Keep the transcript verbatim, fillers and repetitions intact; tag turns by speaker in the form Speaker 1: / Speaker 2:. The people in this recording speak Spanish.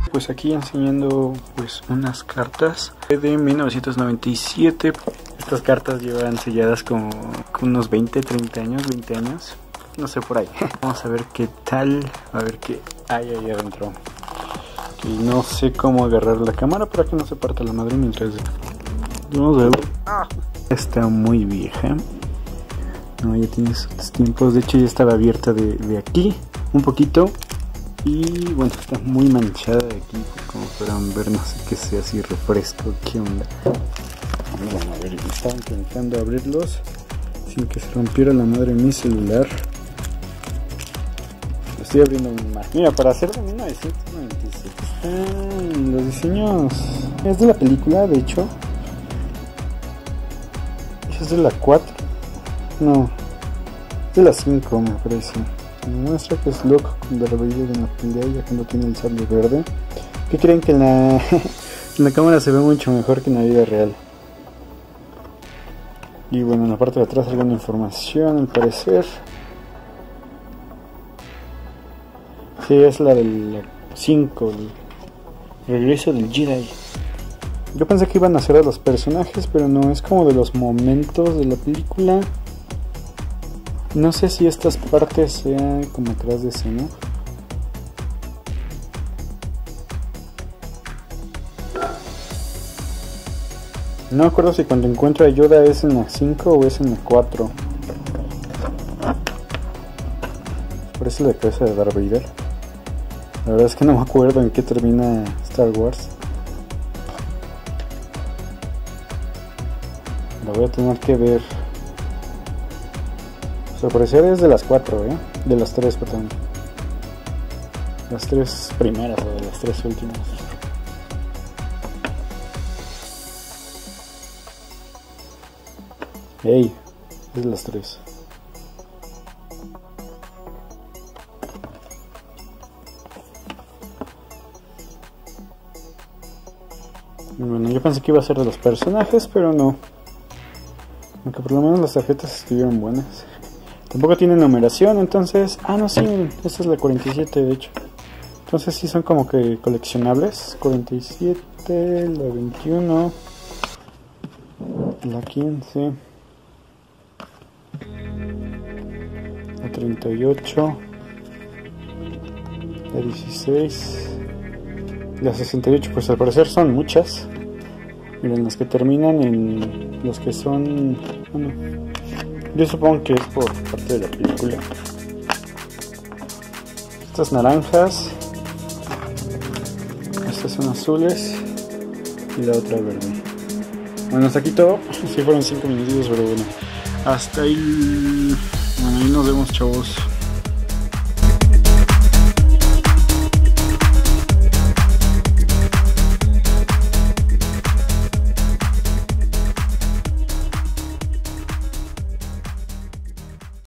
Speaker 1: Pues aquí enseñando pues unas cartas de mil novecientos noventa y siete. Estas cartas llevan selladas como unos veinte, treinta años, veinte años, no sé, por ahí. Vamos a ver qué tal, a ver qué hay ahí adentro. Y no sé cómo agarrar la cámara para que no se parta la madre mientras... Vamos a ver. Está muy vieja. No, ya tiene sus tiempos. De hecho ya estaba abierta de, de aquí un poquito. Y bueno, está muy manchada de aquí, como podrán ver. No sé qué sea, si refresco, qué onda. Vamos a ver, estaba intentando abrirlos sin que se rompiera la madre mi celular. Lo estoy abriendo más. Mira, para hacer de mil novecientos noventa y siete están los diseños. Es de la película, de hecho. Es de la cuatro. No, es de la cinco, me parece. Muestra que es Luke con Darth Vader en la pelea, ya que no tiene el sable verde. ¿Qué creen? Que en la, en la cámara se ve mucho mejor que en la vida real. Y bueno, en la parte de atrás alguna información, al parecer. Sí, es la del cinco, el regreso del Jedi. Yo pensé que iban a ser de los personajes, pero no, es como de los momentos de la película. No sé si estas partes sean como atrás de escena. No me acuerdo si cuando encuentro a Yoda es en la cinco o es en la cuatro. Parece la cabeza de Darth Vader. La verdad es que no me acuerdo en qué termina Star Wars. La voy a tener que ver. Al parecer es de las cuatro, ¿eh? De las tres, perdón. Las tres primeras o de las tres últimas. Ey, es de las tres. Bueno, yo pensé que iba a ser de los personajes, pero no. Aunque por lo menos las tarjetas estuvieron buenas. Tampoco tiene numeración, entonces... Ah, no, sí, miren, esta es la cuarenta y siete, de hecho. Entonces sí son como que coleccionables. cuarenta y siete, la veintiuno, la quince, la treinta y ocho, la dieciséis, la sesenta y ocho, pues al parecer son muchas. Miren, las que terminan en... los que son... Bueno, yo supongo que es por parte de la película. Estas naranjas. Estas son azules. Y la otra verde. Bueno, hasta aquí todo. Sí fueron cinco minutos, pero bueno. Hasta ahí. Bueno, ahí nos vemos, chavos.